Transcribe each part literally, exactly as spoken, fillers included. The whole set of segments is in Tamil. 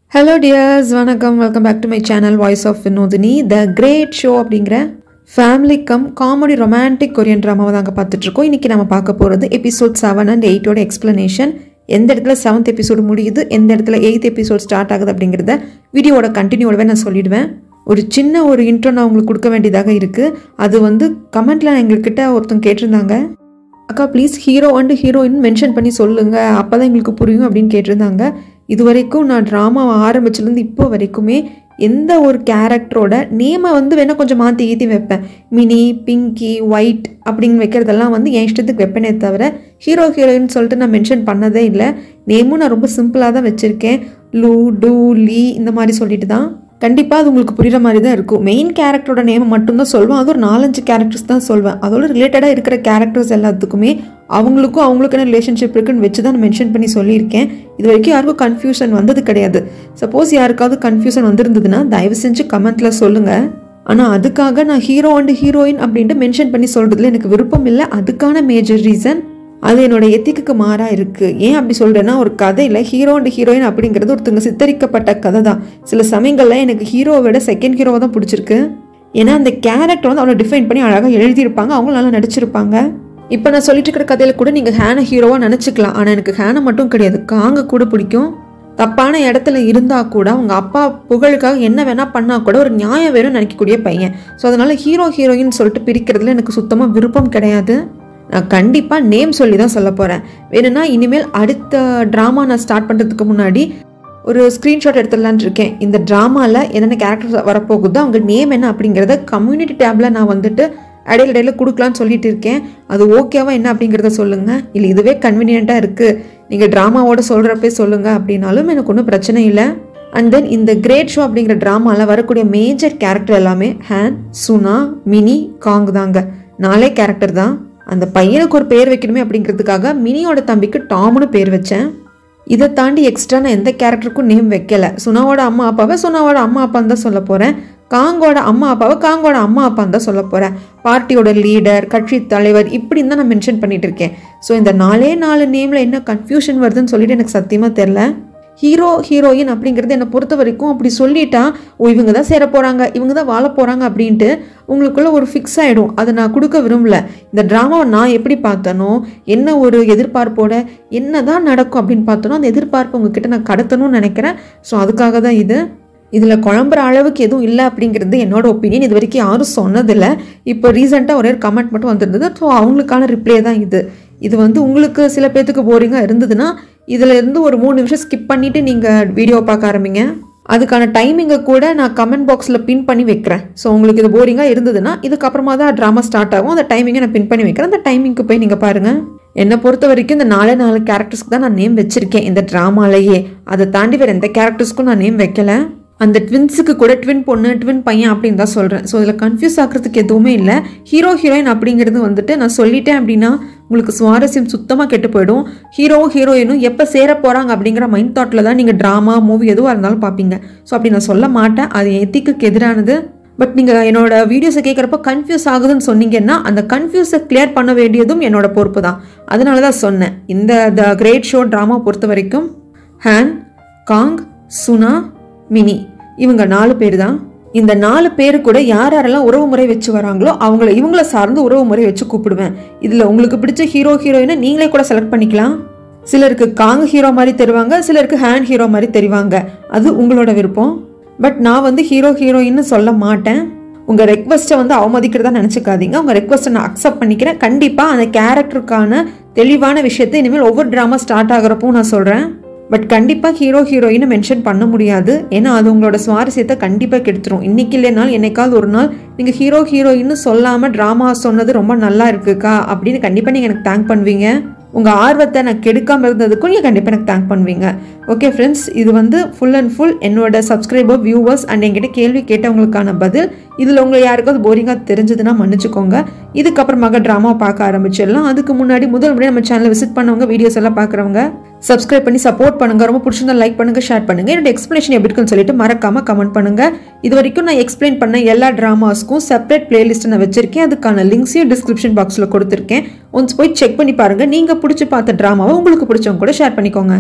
Hello dears, vanakkam, welcome back to my channel Voice of Vinothini. The Great Show அப்படிங்கற family come comedy romantic Korean drama தாங்க பார்த்துட்டு இருக்கோம். இன்னைக்கு நாம பார்க்க போறது episode seven and eight ஓட explanation. எந்த இடத்துல seventh episode முடியுது, எந்த இடத்துல eighth episode ஸ்டார்ட் ஆகுது அப்படிங்கறத வீடியோவோட கண்டினியூவோட நான் சொல்லிடுவேன். ஒரு சின்ன ஒரு இன்ட்ரோ நான் உங்களுக்கு கொடுக்க வேண்டியதாக இருக்கு. அது வந்து கமெண்ட்ல எங்ககிட்ட ஒருத்தங்க கேட்டிருந்தாங்க. அக்கா please hero and heroine mention பண்ணி சொல்லுங்க, அப்பதான் எங்களுக்கு புரியும் அப்படின்னு கேட்டிருந்தாங்க. இது வரைக்கும் நான் ட்ராமா ஆரம்பிச்சிலேருந்து இப்போ வரைக்குமே எந்த ஒரு கேரக்டரோட நேமை வந்து வேணால் கொஞ்சம் மாற்றி ஏற்றி வைப்பேன். மினி, பிங்கி, ஒயிட் அப்படின்னு வைக்கிறதெல்லாம் வந்து என் இஷ்டத்துக்கு வைப்பேனே தவிர ஹீரோ ஹீரோயின் சொல்லிட்டு நான் மென்ஷன் பண்ணதே இல்லை. நேமும் நான் ரொம்ப சிம்பிளாக தான் வச்சுருக்கேன். லூ, டூ, லீ இந்த மாதிரி சொல்லிட்டு தான். கண்டிப்பாக அது உங்களுக்கு புரிகிற மாதிரி தான் இருக்கும். மெயின் கேரக்டரோட நேமை மட்டும்தான் சொல்வேன். அது ஒரு நாலஞ்சு கேரக்டர்ஸ் தான் சொல்வேன். அதோட ரிலேட்டடாக இருக்கிற கேரக்டர்ஸ் எல்லாத்துக்குமே அவங்களுக்கும் அவங்களுக்கான ரிலேஷன்ஷிப் இருக்குன்னு வச்சு தான் நான் மென்ஷன் பண்ணி சொல்லியிருக்கேன். இது வரைக்கும் யாருக்கும் கன்ஃபியூஷன் வந்தது கிடையாது. சப்போஸ் யாருக்காவது கன்ஃபியூஷன் வந்திருந்ததுன்னா தயவு செஞ்சு கமெண்ட்டில் சொல்லுங்கள். ஆனால் அதுக்காக நான் ஹீரோ அண்ட் ஹீரோயின் அப்படின்ட்டு மென்ஷன் பண்ணி சொல்கிறதுல எனக்கு விருப்பம் இல்லை. அதுக்கான மேஜர் ரீசன் அது என்னோட எத்திக்கு மாறாக இருக்குது. ஏன் அப்படி சொல்கிறேன்னா, ஒரு கதையில் ஹீரோ அண்ட் ஹீரோயின் அப்படிங்கிறது ஒருத்தங்க சித்தரிக்கப்பட்ட கதை தான். சில சமயங்களில் எனக்கு ஹீரோவை விட செகண்ட் ஹீரோவை தான் பிடிச்சிருக்கு. ஏன்னா அந்த கேரக்டர் வந்து அவளை டிஃபைன் பண்ணி அழகாக எழுதியிருப்பாங்க, அவங்களும் நல்லா நடிச்சிருப்பாங்க. இப்போ நான் சொல்லிட்டு இருக்கிற கதையில் கூட நீங்கள் ஹேனை ஹீரோவாக நினச்சிக்கலாம். ஆனால் எனக்கு ஹேனை மட்டும் கிடையாது, காங்க கூட பிடிக்கும். தப்பான இடத்துல இருந்தால் கூட அவங்க அப்பா புகழுக்காக என்ன வேணால் பண்ணால் கூட ஒரு நியாயம் வேணும்னு நினைக்கக்கூடிய பையன். ஸோ அதனால் ஹீரோ ஹீரோயின் சொல்லிட்டு பிரிக்கிறதுல எனக்கு சுத்தமாக விருப்பம் கிடையாது. நான் கண்டிப்பாக நேம் சொல்லி தான் சொல்ல போகிறேன். வேணும்னா இனிமேல் அடுத்த ட்ராமா நான் ஸ்டார்ட் பண்ணுறதுக்கு முன்னாடி ஒரு ஸ்க்ரீன்ஷாட் எடுத்துடலான் இருக்கேன். இந்த ட்ராமாவில் என்னென்ன கேரக்டர்ஸ் வரப்போகுதோ அவங்க நேம் என்ன அப்படிங்கிறத கம்யூனிட்டி டேப்பில் நான் வந்துட்டு இடையில இடையில கொடுக்கலான்னு சொல்லிட்டு இருக்கேன். அது ஓகேவா என்ன அப்படிங்கிறத சொல்லுங்கள். இல்லை இதுவே கன்வீனியண்ட்டாக இருக்குது, நீங்கள் ட்ராமாவோட சொல்கிறப்பே சொல்லுங்கள் அப்படின்னாலும் எனக்கு ஒன்றும் பிரச்சனை இல்லை. அண்ட் தென் இந்த கிரேட் ஷோ அப்படிங்கிற ட்ராமாவில் வரக்கூடிய மேஜர் கேரக்டர் எல்லாமே ஹேன், சுனா, மினி, காங் தாங்க. நாலே கேரக்டர் தான். அந்த பையனுக்கு ஒரு பேர் வைக்கணுமே அப்படிங்கிறதுக்காக மினியோட தம்பிக்கு டாம்னு பேர் வச்சேன். இதை தாண்டி எக்ஸ்ட்ரா நான் எந்த கேரக்டருக்கும் நேம் வைக்கல. சுனாவோட அம்மா அப்பாவை சுனாவோட அம்மா அப்பான்னு தான் சொல்ல போகிறேன். காங்கோட அம்மா அப்பாவை காங்கோட அம்மா அப்பான்னு தான் சொல்ல போகிறேன். பார்ட்டியோட லீடர், கட்சி தலைவர் இப்படின்னு தான் நான் மென்ஷன் பண்ணிட்டு இருக்கேன். ஸோ இந்த நாலே நாலு நேமில் என்ன கன்ஃபியூஷன் வருதுன்னு சொல்லிட்டு எனக்கு சத்தியமாக தெரில. ஹீரோ ஹீரோயின் அப்படிங்கிறது என்னை பொறுத்த வரைக்கும் அப்படி சொல்லிட்டா, ஓ இவங்க தான் சேர போகிறாங்க, இவங்க தான் வாழ போகிறாங்க அப்படின்ட்டு உங்களுக்குள்ள ஒரு ஃபிக்ஸ் ஆகிடும். அதை நான் கொடுக்க விரும்பல. இந்த ட்ராமாவை நான் எப்படி பார்த்தனோ, என்ன ஒரு எதிர்பார்ப்போட என்ன தான் நடக்கும் அப்படின்னு பார்த்தனோ அந்த எதிர்பார்ப்பு உங்ககிட்ட நான் கடத்தணும்னு நினைக்கிறேன். ஸோ அதுக்காக தான் இது. இதில் குழம்புற அளவுக்கு எதுவும் இல்லை அப்படிங்கிறது என்னோட ஒப்பீனியன். இது வரைக்கும் யாரும் சொன்னதில்லை. இப்போ ரீசெண்டாக ஒரே ஒரு கமெண்ட் மட்டும் வந்திருந்தது. ஸோ அவங்களுக்கான ரிப்ளை தான் இது. இது வந்து உங்களுக்கு சில பேர்த்துக்கு போரிங்காக இருந்ததுன்னா இதில் இருந்து ஒரு மூணு நிமிஷம் ஸ்கிப் பண்ணிவிட்டு நீங்கள் வீடியோ பார்க்க ஆரம்பிங்க. அதுக்கான டைமிங்கை கூட நான் கமெண்ட் பாக்ஸில் பின் பண்ணி வைக்கிறேன். ஸோ உங்களுக்கு இது போரிங்காக இருந்ததுன்னா இதுக்கப்புறமா தான் ட்ராமா ஸ்டார்ட் ஆகும். அந்த டைமிங்கை நான் பின் பண்ணி வைக்கிறேன். அந்த டைமிங்க்கு போய் நீங்கள் பாருங்கள். என்னை பொறுத்த வரைக்கும் இந்த நாலே நாலு கேரக்டர்ஸ்க்கு தான் நான் நேம் வச்சுருக்கேன் இந்த ட்ராமாலேயே. அதை தாண்டி வேறு எந்த கேரக்டர்ஸ்க்கும் நான் நேம் வைக்கலை. அந்த ட்வின்ஸுக்கு கூட ட்வின் பொண்ணு, ட்வின் பையன் அப்படின்னு தான் சொல்கிறேன். ஸோ இதில் கன்ஃபியூஸ் ஆகிறதுக்கு எதுவுமே இல்லை. ஹீரோ ஹீரோயின் அப்படிங்கிறது வந்துட்டு நான் சொல்லிட்டேன் அப்படின்னா உங்களுக்கு சுவாரஸ்யம் சுத்தமாக கெட்டு போயிடும். ஹீரோ ஹீரோயினும் எப்போ சேர போகிறாங்க அப்படிங்கிற மைண்ட் தாட்டில் தான் நீங்கள் ட்ராமா, மூவி எதுவாக இருந்தாலும் பார்ப்பீங்க. ஸோ அப்படி நான் சொல்ல மாட்டேன். அது எத்திக்கு எதிரானது. பட் நீங்கள் என்னோட வீடியோஸை கேட்குறப்ப கன்ஃபியூஸ் ஆகுதுன்னு சொன்னீங்கன்னா அந்த கன்ஃபியூஸை கிளியர் பண்ண வேண்டியதும் என்னோட பொறுப்பு தான். அதனால தான் சொன்னேன். இந்த த கிரேட் ஷோ ட்ராமா பொறுத்த வரைக்கும் ஹேன், காங், சுனா, மினி இவங்க நாலு பேர் தான். இந்த நாலு பேரு கூட யார் யாரெல்லாம் உறவு முறை வச்சு வராங்களோ அவங்கள இவங்கள சார்ந்து உறவு முறை வச்சு கூப்பிடுவேன். இதில் உங்களுக்கு பிடிச்ச ஹீரோ ஹீரோயினை நீங்களே கூட செலக்ட் பண்ணிக்கலாம். சிலருக்கு காங் ஹீரோ மாதிரி தெரிவாங்க, சிலருக்கு ஹேண்ட் ஹீரோ மாதிரி தெரிவாங்க. அது உங்களோட விருப்பம். பட் நான் வந்து ஹீரோ ஹீரோயின்னு சொல்ல மாட்டேன். உங்கள் ரெக்வஸ்ட்டை வந்து அவமதிக்கிறதா நினச்சிக்காதீங்க. உங்கள் ரெக்வஸ்ட்டை நான் அக்செப்ட் பண்ணிக்கிறேன். கண்டிப்பாக அந்த கேரக்டருக்கான தெளிவான விஷயத்தை இனிமேல் ஒவ்வொரு ட்ராமா ஸ்டார்ட் ஆகிறப்போ நான் சொல்கிறேன். பட் கண்டிப்பாக ஹீரோ ஹீரோயினை மென்ஷன் பண்ண முடியாது. ஏன்னா அது உங்களோட சுவாரஸ்யத்தை கண்டிப்பாக கெடுத்துரும். இன்றைக்கி இல்லைனாலும் என்னைக்காவது ஒரு நாள் நீங்கள் ஹீரோ ஹீரோயின்னு சொல்லாமல் ட்ராமா சொன்னது ரொம்ப நல்லா இருக்குக்கா அப்படின்னு கண்டிப்பாக நீங்கள் எனக்கு தேங்க் பண்ணுவீங்க. உங்கள் ஆர்வத்தை நான் கெடுக்காமல் இருந்ததுக்கும் நீங்கள் கண்டிப்பாக எனக்கு தேங்க் பண்ணுவீங்க. ஓகே ஃப்ரெண்ட்ஸ், இது வந்து ஃபுல் அண்ட் ஃபுல் என்னோட சப்ஸ்கிரைபர், வியூவர்ஸ் அண்ட் என்கிட்ட கேள்வி கேட்டவங்களுக்கான பதில். இதில் உங்களை யாருக்காவது போரிங்காக தெரிஞ்சதுன்னா மன்னிச்சுக்கோங்க. இதுக்கப்புறமாக ட்ராமா பார்க்க ஆரம்பிச்சிடலாம். அதுக்கு முன்னாடி முதல் முறையாக நம்ம சேனலை விசிட் பண்ணவங்க, வீடியோஸ் எல்லாம் பார்க்குறவங்க சப்ஸ்கிரைப் பண்ணி சப்போர்ட் பண்ணுங்க. ரொம்ப பிடிச்சிருந்தா லைக் பண்ணுங்க, ஷேர் பண்ணுங்க. என்னோட எக்ஸ்பிளேஷன் எப்படி இருக்குன்னு சொல்லிட்டு மறக்காம கமெண்ட் பண்ணுங்க. இது வரைக்கும் நான் எக்ஸ்பிளைன் பண்ண எல்லா டிராமாஸ்க்கும் செப்பரேட் பிளேலிஸ்ட் நான் வச்சிருக்கேன். அதுக்கான லிங்க்ஸையும் டிஸ்கிரிப்ஷன் பாக்ஸ்ல கொடுத்துருக்கேன். ஒன்ஸ் போய் செக் பண்ணி பாருங்க. நீங்க பிடிச்சி பார்த்த டிராமாவை உங்களுக்கு பிடிச்சவங்க கூட ஷேர் பண்ணிக்கோங்க.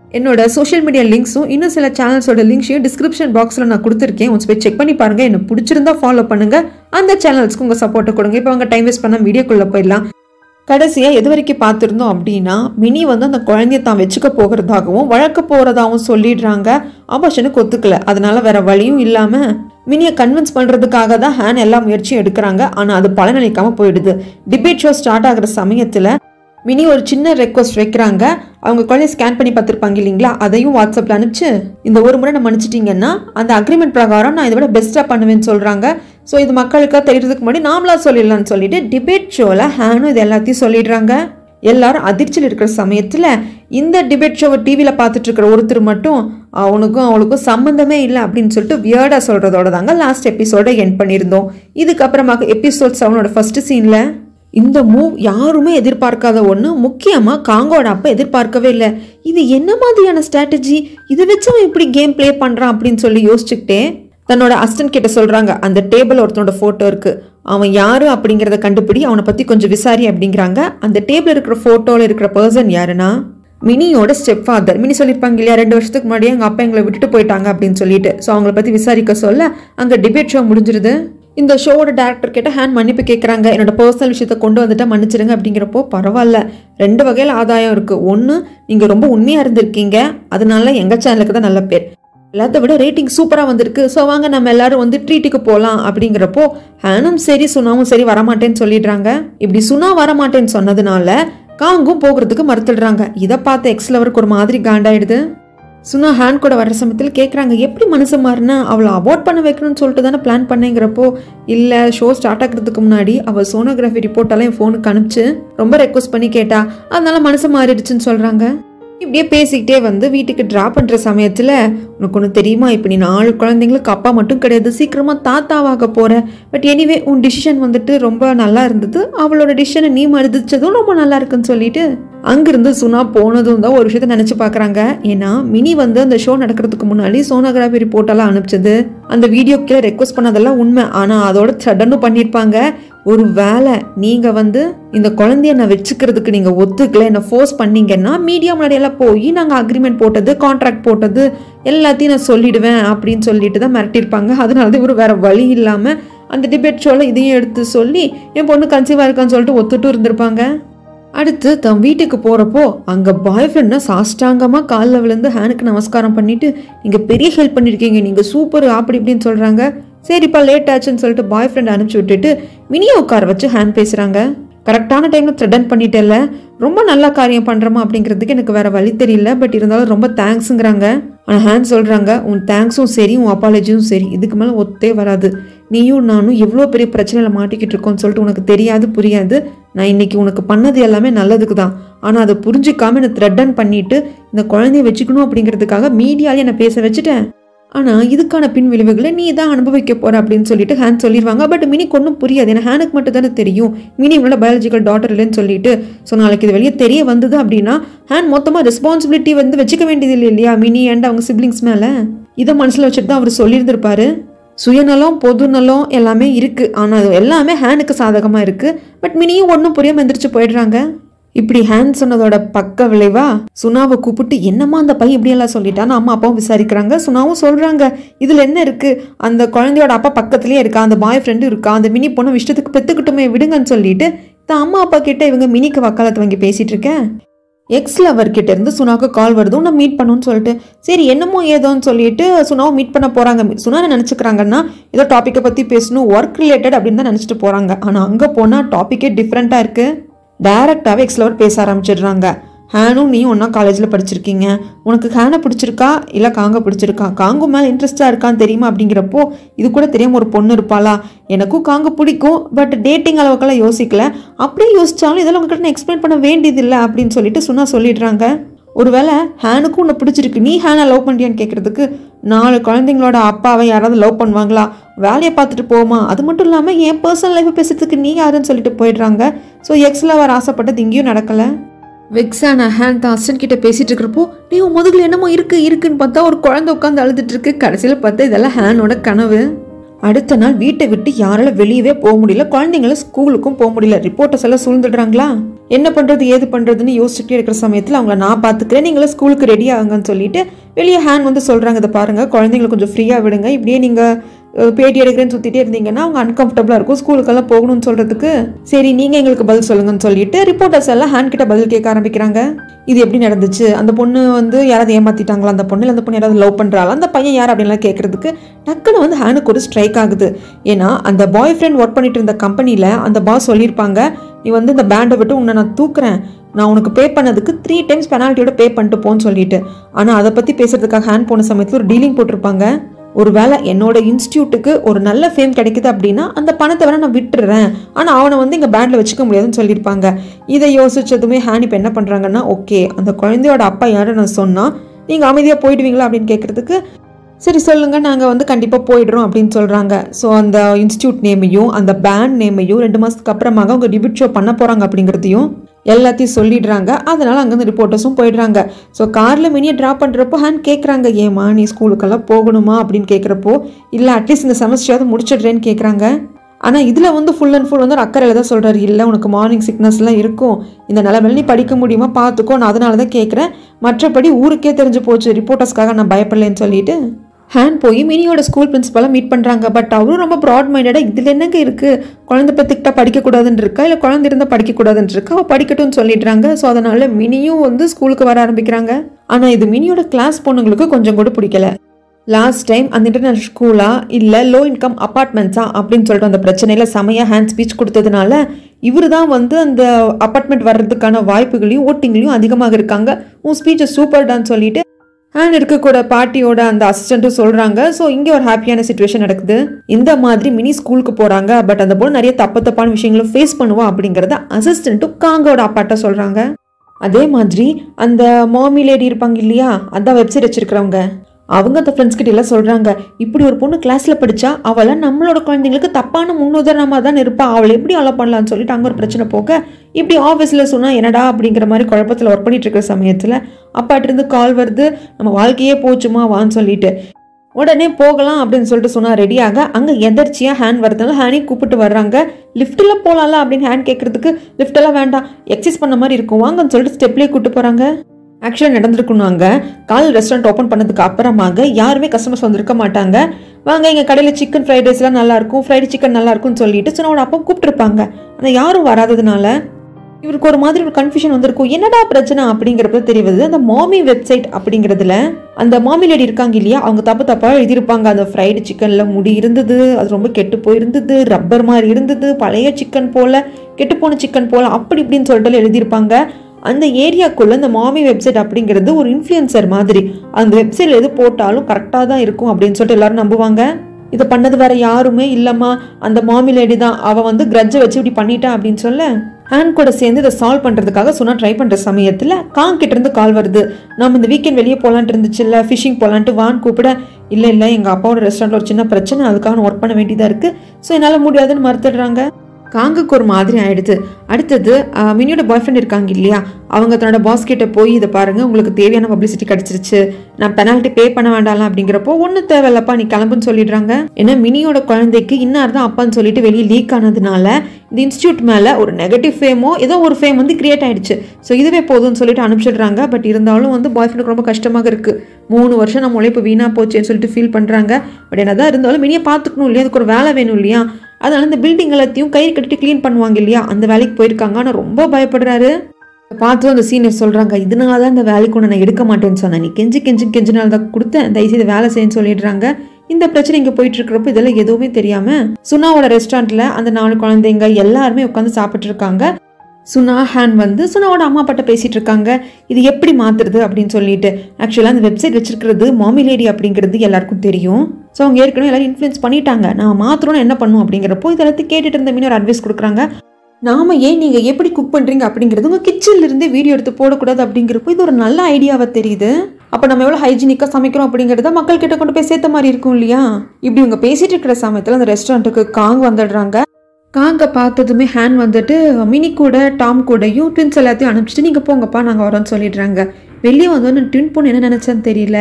என்னோட சோஷியல் மீடியா லிங்க்ஸும் இன்னும் சில சேனல்ஸோட லிங்க்ஸையும் டிஸ்கிரிப்ஷன் பாக்ஸில் நான் கொடுத்துருக்கேன். ஒன்ஸ் போய் செக் பண்ணி பாருங்க. என்ன பிடிச்சிருந்தா ஃபாலோ பண்ணுங்க. அந்த சேனல்ஸ்க்கு உங்கள் சப்போர்ட்டை கொடுங்க. இப்போ அவங்க டைம் வேஸ்ட் பண்ண வீடியோக்குள்ளே போயிடலாம். கடைசியாக எது வரைக்கும் பார்த்துருந்தோம் அப்படின்னா, மினி வந்து அந்த குழந்தைய தான் வச்சுக்க போகிறதாகவும் வழக்க போகிறதாகவும் சொல்லிடுறாங்க. ஆபாஷனுக்கு ஒத்துக்கல. அதனால வேற வழியும் இல்லாமல் மினியை கன்வின்ஸ் பண்ணுறதுக்காக தான் ஹேன் எல்லா முயற்சியும் எடுக்கிறாங்க. ஆனால் அது பலனளிக்காமல் போயிடுது. டிபேட் ஷோ ஸ்டார்ட் ஆகிற சமயத்தில் மினி ஒரு சின்ன ரெக்வஸ்ட் வைக்கிறாங்க. அவங்க குழந்தைய ஸ்கேன் பண்ணி பார்த்துருப்பாங்க இல்லைங்களா, அதையும் வாட்ஸ்அப்பில் அனுப்பிச்சு இந்த ஒரு முறை நான் மன்னிச்சிட்டிங்கன்னா அந்த அக்ரிமெண்ட் பிரகாரம் நான் இதை விட பெஸ்ட்டாக பண்ணுவேன்னு சொல்கிறாங்க. ஸோ இது மக்களுக்காக தெரியறதுக்கு முன்னாடி நாமளா சொல்லிடலான்னு சொல்லிட்டு டிபேட் ஷோவில் ஹேனும் இது எல்லாத்தையும் சொல்லிடுறாங்க. எல்லாரும் அதிர்ச்சியில் இருக்கிற சமயத்தில் இந்த டிபேட் ஷோவை டிவியில் பார்த்துட்டு இருக்கிற ஒருத்தர் மட்டும் அவனுக்கும் அவளுக்கும் சம்மந்தமே இல்லை அப்படின்னு சொல்லிட்டு வியர்டாக சொல்கிறதோட தாங்க லாஸ்ட் எபிசோட எண்ட் பண்ணியிருந்தோம். இதுக்கப்புறமாக எபிசோட் செவனோட ஃபர்ஸ்ட் சீனில் இந்த மூவ் யாருமே எதிர்பார்க்காத ஒன்று. முக்கியமாக காங்கோட அப்பா எதிர்பார்க்கவே இல்லை. இது என்ன மாதிரியான ஸ்ட்ராட்டஜி, இதை வச்சு அவன் இப்படி கேம் பிளே பண்ணுறான் அப்படின்னு சொல்லி யோசிச்சுக்கிட்டே தன்னோட அசிஸ்டன்ட் கிட்ட சொல்கிறாங்க, அந்த டேபிள் ஒருத்தனோட ஃபோட்டோ இருக்குது, அவன் யாரு அப்படிங்கிறத கண்டுபிடி, அவனை பற்றி கொஞ்சம் விசாரி அப்படிங்கிறாங்க. அந்த டேபிள் இருக்கிற ஃபோட்டோவில் இருக்கிற பர்சன் யாருன்னா மினியோட ஸ்டெப் ஃபாதர். மினி சொல்லியிருப்பாங்க இல்லையா, ரெண்டு வருஷத்துக்கு முன்னாடியே எங்கள் அப்பா எங்களை விட்டுட்டு போயிட்டாங்க அப்படின்னு சொல்லிட்டு. ஸோ அவங்கள பற்றி விசாரிக்க சொல்ல அங்கே டிபேட் ஷோ முடிஞ்சிருது. இந்த ஷோவோட டேரக்டர் கிட்ட ஹேண்ட் மன்னிப்பு கேட்குறாங்க. என்னோட பர்சனல் விஷயத்த கொண்டு வந்துட்டா மன்னிச்சிருங்க அப்படிங்கிறப்போ பரவாயில்ல, ரெண்டு வகையில் ஆதாயம் இருக்குது. ஒன்று, நீங்கள் ரொம்ப உண்மையாக இருந்திருக்கீங்க, அதனால எங்கள் சேனலுக்கு தான் நல்ல பேர். எல்லாத்த விட ரேட்டிங் சூப்பராக வந்திருக்கு. ஸோ வாங்க நம்ம எல்லாரும் வந்து ட்ரீட்டுக்கு போகலாம் அப்படிங்கிறப்போ ஹேனும் சரி சுனாவும் சரி வரமாட்டேன்னு சொல்லிடுறாங்க. இப்படி சுனா வரமாட்டேன்னு சொன்னதுனால காங்கும் போகிறதுக்கு மறுத்துடுறாங்க. இதை பார்த்த எக்ஸ் லவருக்கு ஒரு மாதிரி காண்டாயிடுது. சுனா ஹேண்ட் கூட வர சமயத்தில் கேட்குறாங்க, எப்படி மனசு மாறினா அவளை அவாய்ட் பண்ண வைக்கணும்னு சொல்லிட்டு தானே பிளான் பண்ணேங்கிறப்போ, இல்லை ஷோ ஸ்டார்ட் ஆகிறதுக்கு முன்னாடி அவள் சோனோகிராஃபி ரிப்போர்ட்டெல்லாம் என் ஃபோனுக்கு அனுப்பிச்சு ரொம்ப ரெக்வஸ்ட் பண்ணி கேட்டா, அதனால மனசு மாறிடுச்சுன்னு சொல்கிறாங்க. இப்படியே பேசிக்கிட்டே வந்து வீட்டுக்கு ட்ரா பண்ணுற சமயத்தில், உனக்கு ஒன்று தெரியுமா, இப்போ நீ நாலு குழந்தைங்களுக்கு அப்பா மட்டும் கிடையாது, சீக்கிரமாக தாத்தாவாக போகிற. பட் எனிவே உன் டிசிஷன் வந்துட்டு ரொம்ப நல்லா இருந்தது, அவளோட டிசிஷனை நீ மறுதிச்சதும் ரொம்ப நல்லா இருக்குன்னு சொல்லிட்டு அங்கிருந்து சுனா போனதும் தான் ஒரு விஷயத்த நினச்சி பார்க்குறாங்க. ஏன்னா மினி வந்து அந்த ஷோ நடக்கிறதுக்கு முன்னாடி சோனோகிராஃபி ரிப்போர்ட்டெல்லாம் அனுப்பிச்சது, அந்த வீடியோக்கில் ரெக்வஸ்ட் பண்ணதெல்லாம் உண்மை. ஆனால் அதோட சடனும் பண்ணியிருப்பாங்க. ஒரு வேளை நீங்கள் வந்து இந்த குழந்தைய நான் வச்சுக்கிறதுக்கு நீங்கள் ஒத்துக்கல, என்னை ஃபோர்ஸ் பண்ணீங்கன்னா மீடியா முன்னாடியெல்லாம் போய் நாங்கள் அக்ரிமெண்ட் போட்டது, கான்ட்ராக்ட் போட்டது எல்லாத்தையும் நான் சொல்லிடுவேன் அப்படின்னு சொல்லிட்டு தான் மிரட்டியிருப்பாங்க. அதனால தான் இவர் வேற வழி இல்லாமல் அந்த டிபேட் ஷோவில் இதையும் எடுத்து சொல்லி என் பொண்ணு கன்சீவாக இருக்கான்னு சொல்லிட்டு ஒத்துட்டு இருந்திருப்பாங்க. அடுத்து தன் வீட்டுக்கு போகிறப்போ அங்கே பாய் ஃப்ரெண்ட்னா சாஷ்டாங்கமாக காலில் விழுந்து ஹேனுக்கு நமஸ்காரம் பண்ணிட்டு, நீங்கள் பெரிய ஹெல்ப் பண்ணியிருக்கீங்க, நீங்கள் சூப்பர் அப்படி இப்படின்னு சொல்கிறாங்க. சரிப்பா லேட் ஆச்சுன்னு சொல்லிட்டு பாய் ஃப்ரெண்ட் அனுப்பிச்சி விட்டுட்டு மினியை உட்கார வச்சு ஹேண்ட் பேசுகிறாங்க. கரெக்டான டைமில் த்ரெட்டன் பண்ணிட்டேல்ல, ரொம்ப நல்லா காரியம் பண்ணுறோமா அப்படிங்கிறதுக்கு எனக்கு வேறு வழி தெரியல, பட் இருந்தாலும் ரொம்ப தேங்க்ஸுங்கிறாங்க. ஆனால் ஹேண்ட் சொல்கிறாங்க, உன் தேங்க்ஸும் சரி உன் அப்பாலஜியும் சரி இதுக்கு மேலே ஒத்தே வராது, நீயும் நானும் எவ்வளோ பெரிய பிரச்சனையில் மாட்டிக்கிட்டு இருக்கோன்னு சொல்லிட்டு உனக்கு தெரியாது புரியாது. நான் இன்னைக்கு உனக்கு பண்ணது எல்லாமே நல்லதுக்கு தான், ஆனால் அதை புரிஞ்சிக்காம என்னை த்ரெட்டன் பண்ணிட்டு இந்த குழந்தைய வச்சுக்கணும் அப்படிங்கிறதுக்காக மீடியாலே என்னை பேச வச்சுட்டேன். ஆனால் இதுக்கான பின் விளைவுகளை நீ தான் அனுபவிக்க போற அப்படின்னு சொல்லிட்டு ஹேண்ட் சொல்லிடுவாங்க. பட் மினிக்கு ஒன்றும் புரியாது, ஏன்னா ஹேனுக்கு மட்டும் தானே தெரியும் மினி இவங்களோட பயாலஜிக்கல் டாட்டர் இல்லைன்னு சொல்லிட்டு. ஸோ நாளைக்கு இது வெளியே தெரிய வந்தது அப்படின்னா ஹேண்ட் மொத்தமாக ரெஸ்பான்சிபிலிட்டி வந்து வச்சுக்க வேண்டியது இல்லை இல்லையா மினி அண்ட் அவங்க சிப்ளிங்ஸ் மேலே. இதை மனசில் வச்சுட்டு தான் அவர் சொல்லியிருந்திருப்பாரு. சுயநலம் பொதுநலம் எல்லாமே இருக்குது, ஆனால் அது எல்லாமே ஹேனுக்கு சாதகமாக இருக்குது. பட் மினியும் ஒன்றும் புரியாமல் எந்திரிச்சு போயிடுறாங்க. இப்படி ஹேண்ட் சொன்னதோட பக்க விளைவா சுனாவை கூப்பிட்டு, என்னம்மா அந்த பையன் இப்படியெல்லாம் சொல்லிட்டான்னு அம்மா அப்பாவும் விசாரிக்கிறாங்க. சுனாவும் சொல்கிறாங்க, இதில் என்ன இருக்குது, அந்த குழந்தையோட அப்பா பக்கத்துலேயே இருக்கா, அந்த பாய் ஃப்ரெண்டும் இருக்கா, அந்த மினி பொண்ணு இஷ்டத்துக்கு பெற்றுக்கிட்டுமே விடுங்கன்னு சொல்லிட்டு தான் அம்மா அப்பா கிட்ட இவங்க மினிக்கு வக்காலத்து வாங்கி பேசிகிட்டு இருக்கேன். எக்ஸ் லவர்கிட்ட இருந்து சுனாவுக்கு கால் வருதும், நான் மீட் பண்ணுன்னு சொல்லிட்டு சரி என்னமோ ஏதோன்னு சொல்லிட்டு சுனாவை மீட் பண்ண போகிறாங்க. சுனா நினச்சிக்கிறாங்கன்னா ஏதோ டாப்பிக்கை பற்றி பேசணும், ஒர்க் ரிலேட்டட் அப்படின்னு தான் நினச்சிட்டு போகிறாங்க. ஆனால் அங்கே போனால் டாப்பிக்கே டிஃப்ரெண்ட்டாக இருக்குது. டைரக்டாகவே எக்ஸ் லவர் பேச ஆரம்பிச்சிடுறாங்க. ஹேனும் நீ ஒன்றா காலேஜில் படிச்சிருக்கீங்க, உனக்கு ஹேனை பிடிச்சிருக்கா இல்லை காங்க பிடிச்சிருக்கா, காங்கு மேலே இன்ட்ரெஸ்டாக இருக்கான்னு தெரியுமா அப்படிங்கிறப்போ, இது கூட தெரியாமல் ஒரு பொண்ணு இருப்பாளா, எனக்கும் காங்க பிடிக்கும் பட் டேட்டிங் அளவுக்கெல்லாம் யோசிக்கல, அப்படியே யோசிச்சாலும் இதெல்லாம் உங்ககிட்ட நான் எக்ஸ்பிளைன் பண்ண வேண்டியதில்லை அப்படின்னு சொல்லிட்டு சுனா சொல்லிடுறாங்க. ஒருவேளை ஹேனுக்கும் உன்னை பிடிச்சிருக்கு, நீ ஹேனை லவ் பண்ணியான்னு கேட்குறதுக்கு, நாலு குழந்தைங்களோட அப்பாவை யாராவது லவ் பண்ணுவாங்களா, வேலையை பார்த்துட்டு போமா, அது மட்டும் இல்லாமல் என் பர்சனல் லைஃப்பை பேசுறதுக்கு நீ யாருன்னு சொல்லிட்டு போயிடுறாங்க. ஸோ எக்ஸில் அவர் ஆசைப்பட்டது இங்கேயும் நடக்கலை. வெக்ஸான ஹேண்ட் தான் அஸ்டன் கிட்ட பேசிட்டு இருக்கிறப்போ, நீ உன் முதுகில் என்னமோ இருக்கு இருக்குன்னு பார்த்தா ஒரு குழந்தை உட்காந்து அழுதுட்டு இருக்கு. கடைசியில் பார்த்தா இதெல்லாம் ஹேனோட கனவு. அடுத்த நாள் வீட்டை விட்டு யாரால வெளியவே போக முடியல, குழந்தைங்களும் ஸ்கூலுக்கும் போக முடியல. ரிப்போர்ட்டர்ஸ் எல்லாம் சூழ்ந்துடுறாங்களா, என்ன பண்றது ஏது பண்றதுன்னு யோசிச்சுட்டே இருக்கிற சமயத்துல அவங்கள நான் பாத்துக்கிறேன், நீங்களும் ஸ்கூலுக்கு ரெடி ஆகுங்கன்னு சொல்லிட்டு வெளியே ஹேன் வந்து சொல்றாங்க, இதை பாருங்க குழந்தைங்களை கொஞ்சம் ஃப்ரீயா விடுங்க, இப்படியே நீங்க பேட்டி எடுக்கிறேன்னு சுத்திட்டே இருந்தீங்கன்னா அவங்க அன்கம்ஃபர்டபுளா இருக்கும் ஸ்கூலுக்கெல்லாம் போகணும்னு சொல்றதுக்கு. சரி நீங்க எங்களுக்கு பதில் சொல்லுங்கன்னு சொல்லிட்டு ரிப்போர்ட்டர்ஸ் எல்லாம் ஹேன் கிட்ட பதில் கேட்க ஆரம்பிக்கிறாங்க. இது எப்படி நடந்துச்சு, அந்த பொண்ணு வந்து யாராவது ஏமாத்திட்டாங்களா, அந்த பொண்ணு அந்த பொண்ணு யாராவது லவ் பண்றாளா, அந்த பையன் யார் அப்படின்லாம் கேட்கறதுக்கு டக்குன்னு வந்து ஹேனுக்கு ஒரு ஸ்ட்ரைக் ஆகுது. ஏன்னா அந்த பாய் ஃப்ரெண்ட் ஒர்க் பண்ணிட்டு இருந்த கம்பெனில அந்த பாஸ் சொல்லியிருப்பாங்க, நீ வந்து இந்த பேண்டை விட்டு உன்னை நான் தூக்குறேன், நான் உனக்கு பே பண்ணதுக்கு த்ரீ டைம்ஸ் பெனால்ட்டியோட பே பண்ணிட்டு போன்னு சொல்லிட்டு. ஆனா அதை பத்தி பேசுறதுக்காக ஹேன் போன சமயத்துல ஒரு டீலிங் போட்டிருப்பாங்க. ஒருவேளை என்னோட இன்ஸ்டியூட்டுக்கு ஒரு நல்ல ஃபேம் கிடைக்குது அப்படின்னா அந்த பணத்தை வேணா நான் விட்டுறேன், ஆனா அவனை வந்து இங்க பேண்ட்ல வச்சுக்க முடியாதுன்னு சொல்லியிருப்பாங்க. இதை யோசிச்சதுமே ஹேன் இப்போ என்ன பண்றாங்கன்னா, ஓகே அந்த குழந்தையோட அப்பா யாரும் நான் சொன்னா நீங்க அமைதியா போயிடுவீங்களா அப்படின்னு கேட்கறதுக்கு, சரி சொல்லுங்க நாங்க வந்து கண்டிப்பா போயிடுறோம் அப்படின்னு சொல்றாங்க. ஸோ அந்த இன்ஸ்டியூட் நேமையும் அந்த பேண்ட் நேமையும் ரெண்டு மாசத்துக்கு அப்புறமாக அவங்க டிபியூட் ஷோ பண்ண போறாங்க அப்படிங்கிறதையும் எல்லாத்தையும் சொல்லிடுறாங்க. அதனால அங்கேருந்து ரிப்போர்ட்டர்ஸும் போயிடுறாங்க. ஸோ காரில் மினியை ட்ராப் பண்ணுறப்போ ஹேன் கேட்குறாங்க, ஏமா நீ ஸ்கூலுக்கெல்லாம் போகணுமா அப்படின்னு கேட்குறப்போ, இல்லை அட்லீஸ்ட் இந்த செமஸ்டராவது முடிச்சிடுறேன்னு கேட்குறாங்க. ஆனால் இதில் வந்து ஃபுல் அண்ட் ஃபுல் வந்து அக்கறையில் தான் சொல்கிறாரு, இல்லை உனக்கு மார்னிங் சிக்னஸ்லாம் இருக்கும், இந்த நிலமையில நீ படிக்க முடியுமா பார்த்துக்கோ, நான் அதனால தான் கேட்குறேன், மற்றபடி ஊருக்கே தெரிஞ்சு போச்சு, ரிப்போர்ட்டர்ஸ்க்காக நான் பயப்படலைன்னு சொல்லிட்டு ஹேன் போய் மினியோட ஸ்கூல் பிரின்சிபலாக மீட் பண்ணுறாங்க. பட் அவரும் ரொம்ப ப்ராட் மைண்டடாக, இதில் என்னங்க இருக்குது, குழந்தை பற்றிக்கிட்டா படிக்கக்கூடாதுன்னு இருக்கா, இல்லை குழந்தை இருந்தால் படிக்கக்கூடாதுன்னு இருக்கா, அவள் படிக்கட்டும்னு சொல்லிடுறாங்க. ஸோ அதனால மினியும் வந்து ஸ்கூலுக்கு வர ஆரம்பிக்கிறாங்க. ஆனால் இது மினியோட கிளாஸ் பொண்ணுங்களுக்கு கொஞ்சம் கூட பிடிக்கல. லாஸ்ட் டைம் அந்த இன்டர்நேஷனல் ஸ்கூலா இல்லை லோ இன்கம் அப்பார்ட்மெண்ட்ஸா அப்படின்னு சொல்லிட்டு அந்த பிரச்சனையில் செமையாக ஹேண்ட் ஸ்பீச் கொடுத்ததுனால இவர் தான் வந்து அந்த அப்பார்ட்மெண்ட் வர்றதுக்கான வாய்ப்புகளையும் ஓட்டிங்லையும் அதிகமாக இருக்காங்க, உன் ஸ்பீச்சை சூப்பர்டான்னு சொல்லிட்டு ஹேன் இருக்கக்கூட பாட்டியோட அந்த அசிஸ்டண்ட்டும் சொல்றாங்க. ஸோ இங்கே ஒரு ஹாப்பியான சிச்சுவேஷன் நடக்குது. இந்த மாதிரி மினி ஸ்கூலுக்கு போறாங்க. பட் அந்த பொண்ணு நிறைய தப்பு தப்பான விஷயங்களும் ஃபேஸ் பண்ணுவா அப்படிங்கிறத அசிஸ்டண்ட்டும் காங்கோட அப்பாட்ட சொல்றாங்க. அதே மாதிரி அந்த மாமி லேடி இருப்பாங்க இல்லையா, அதான் வெப்சைட் வச்சிருக்கிறவங்க, அவங்க அந்த ஃப்ரெண்ட்ஸ் கிட்ட எல்லாம் சொல்றாங்க, இப்படி ஒரு பொண்ணு கிளாஸ்ல படிச்சா அவளை நம்மளோட குழந்தைங்களுக்கு தப்பான முன்னுதாரணமா தான் இருப்பா, அவளை எப்படி அலோ பண்ணலான்னு சொல்லிட்டு அங்கே ஒரு பிரச்சனை போக, இப்படி ஆஃபீஸ்ல சொன்னா என்னடா அப்படிங்கிற மாதிரி குழப்பத்தில் ஒர்க் பண்ணிட்டு இருக்கிற சமயத்தில் அப்பாட்ட இருந்து கால் வருது, நம்ம வாழ்க்கையே போச்சுமா வான்னு சொல்லிட்டு. உடனே போகலாம் அப்படின்னு சொல்லிட்டு சொன்னா ரெடியாக அங்கே எதர்ச்சியா ஹேண்ட் வரதுனால ஹேனி கூப்பிட்டு வர்றாங்க. லிஃப்ட்டில் போகலாம்ல அப்படின்னு ஹேண்ட் கேட்கறதுக்கு, லிஃப்டெல்லாம் வேண்டாம் எக்ஸசைஸ் பண்ண மாதிரி இருக்கும் வாங்கன்னு சொல்லிட்டு ஸ்டெப்லேயே கூப்பிட்டு போறாங்க. ஆக்சுவலாக நடந்திருக்கணும், அங்கே கால் ரெஸ்டாரண்ட் ஓப்பன் பண்ணதுக்கு அப்புறமாக யாருமே கஸ்டமர்ஸ் வந்திருக்க மாட்டாங்க. வாங்க எங்கள் கடையில் சிக்கன் ஃப்ரைட் ரைஸ்லாம் நல்லாயிருக்கும், ஃப்ரைடு சிக்கன் நல்லாயிருக்கும்னு சொல்லிட்டு சொன்னோட அப்போ கூப்பிட்டுருப்பாங்க. ஆனால் யாரும் வராததுனால இவருக்கு ஒரு மாதிரி ஒரு கன்ஃபியூஷன் வந்திருக்கும், என்னடா பிரச்சனை அப்படிங்கிறப்ப தெரிவது அந்த மாமி வெப்சைட் அப்படிங்கிறதுல அந்த மாமி லேடி இருக்காங்க இல்லையா, அவங்க தப்பு தப்பாக எழுதியிருப்பாங்க. அந்த ஃப்ரைடு சிக்கனில் முடி இருந்தது, அது ரொம்ப கெட்டு போயிருந்தது, ரப்பர் மாதிரி இருந்தது, பழைய சிக்கன் போல், கெட்டு போன சிக்கன் போல், அப்படி இப்படின்னு சொல்லிட்டு எழுதியிருப்பாங்க. அந்த ஏரியாக்குள்ள இந்த மாமி வெப்சைட் அப்படிங்கிறது ஒரு இன்ஃப்ளூயன்சர் மாதிரி, அந்த வெப்சைட்ல எது போட்டாலும் கரெக்டாக தான் இருக்கும் அப்படின்னு சொல்லிட்டு எல்லாரும் நம்புவாங்க. இதை பண்ணது வேற யாருமே இல்லம்மா, அந்த மாமி லேடி தான், அவ வந்து கிரட்ஜை வச்சு இப்படி பண்ணிட்டா அப்படின்னு சொல்ல ஹேண்ட் கூட சேர்ந்து இதை சால்வ் பண்றதுக்காக சொன்னா ட்ரை பண்ற சமயத்துல காங் கிட்ட இருந்து கால் வருது, நம்ம இந்த வீக்கெண்ட் வெளியே போலான்ட்டு இருந்துச்சு இல்ல, ஃபிஷிங் போலான்ட்டு வான் கூப்பிட, இல்ல இல்ல எங்க அப்பாவோட ரெஸ்டாரண்ட்ல ஒரு சின்ன பிரச்சனை, அதுக்காக ஒர்க் பண்ண வேண்டியதா இருக்கு, ஸோ என்னால முடியாதுன்னு மறுத்துடுறாங்க. காங்குக்கு ஒரு மாதிரி ஆயிடுது. அடுத்தது மினியோட பாய் ஃப்ரெண்ட் இருக்காங்க இல்லையா, அவங்க தன்னோட பாஸ் கிட்ட போய் இதை பாருங்க உங்களுக்கு தேவையான பப்ளிசிட்டி கிடைச்சிருச்சு, நான் பெனால்ட்டி பே பண்ண வேண்டாம் அப்படிங்கிறப்போ ஒன்றும் தேவையில்லப்பா நீ கிளம்புன்னு சொல்லிடுறாங்க. ஏன்னா மினியோட குழந்தைக்கு இன்னார் தான் அப்பான்னு சொல்லிட்டு வெளியே லீக் ஆனதுனால இந்த இன்ஸ்டியூட் மேலே ஒரு நெகட்டிவ் ஃபேமோ ஏதோ ஒரு ஃபேம் வந்து கிரியேட் ஆயிடுச்சு. ஸோ இதுவே போதும்னு சொல்லிட்டு அனுப்பிச்சிடுறாங்க. பட் இருந்தாலும் வந்து பாய் ஃப்ரெண்டுக்கு ரொம்ப கஷ்டமாக இருக்கு, மூணு வருஷம் நம்ம உழைப்பு வீணா போச்சேன்னு சொல்லிட்டு ஃபீல் பண்ணுறாங்க. பட் என்னதான் இருந்தாலும் மினியை பார்த்துக்கணும் இல்லையா, அதுக்கு ஒரு வேலை வேணும் இல்லையா, அதனால இந்த பில்டிங் எல்லாத்தையும் கயிறு கட்டிட்டு கிளீன் பண்ணுவாங்க இல்லையா, அந்த வேலைக்கு போயிருக்காங்க. ஆனால் ரொம்ப பயப்படுறாரு. பார்த்து அந்த சீனியர் சொல்றாங்க, இதனால தான் இந்த வேலைக்கு ஒன்று நான் எடுக்க மாட்டேன்னு சொன்னேன், நீ கெஞ்சி கெஞ்சி கெஞ்சினால தான் கொடுத்தேன், தயவுசெய்து வேலை செய்யன்னு சொல்லிடுறாங்க. இந்த பிரச்சனை இங்கே போயிட்டு இருக்கிறப்ப இதெல்லாம் எதுவுமே தெரியாம சுனாவோட ரெஸ்டாரண்ட்ல அந்த நாலு குழந்தைங்க எல்லாருமே உட்காந்து சாப்பிட்டு இருக்காங்க. சுனா ஹேன் வந்து சுனாவோட அம்மா அப்பாட்ட பேசிட்டு இருக்காங்க, இது எப்படி மாத்துறது அப்படின்னு சொல்லிட்டு. ஆக்சுவலாக அந்த வெப்சைட் வச்சிருக்கிறது மாமி லேடி அப்படிங்கிறது எல்லாருக்கும் தெரியும். ஸோ அவங்க ஏற்கனவே எல்லாரும் இன்ஃப்ளூயன்ஸ் பண்ணிட்டாங்க, நான் மாத்திரம்னு என்ன பண்ணும் அப்படிங்கிறப்போ இதெல்லாத்தையும் கேட்டுட்டு இருந்த மீன் ஒரு அட்வைஸ் கொடுக்குறாங்க. நாம ஏன் நீங்கள் எப்படி குக் பண்ணுறீங்க அப்படிங்கிறது உங்கள் கிச்சன்ல இருந்தே வீடியோ எடுத்து போடக்கூடாது அப்படிங்கிறப்போ இது ஒரு நல்ல ஐடியாவை தெரியுது. அப்போ நம்ம எவ்வளோ ஹைஜீனிக்காக சமைக்கிறோம் அப்படிங்கிறத மக்கள் கிட்ட கொண்டு போய் சேர்த்த மாதிரி இருக்கும் இல்லையா. இப்படி இவங்க பேசிட்டு இருக்கிற சமயத்தில் அந்த ரெஸ்டாரண்ட்டுக்கு காங் வந்துடுறாங்க. காங்க பார்த்ததுமே ஹேன் வந்துட்டு மினி கூட டாம் கூடையும் ட்வின்ஸ் எல்லாத்தையும் அனுப்பிச்சிட்டு நீங்கள் போங்கப்பா நாங்கள் வரோன்னு சொல்லிடுறாங்க. வெளியே வந்தோன்னு ட்வின் பொண்ணு என்ன நினச்சான்னு தெரியல,